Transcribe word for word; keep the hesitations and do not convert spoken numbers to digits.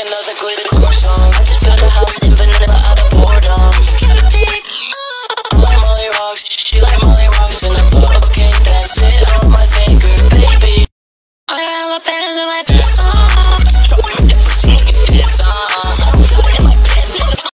another glitter core song. I just built a house in vanilla out of boredom. I like Molly rocks, she like Molly rocks in a book. Okay, that's it on my finger, baby. I got a pen in my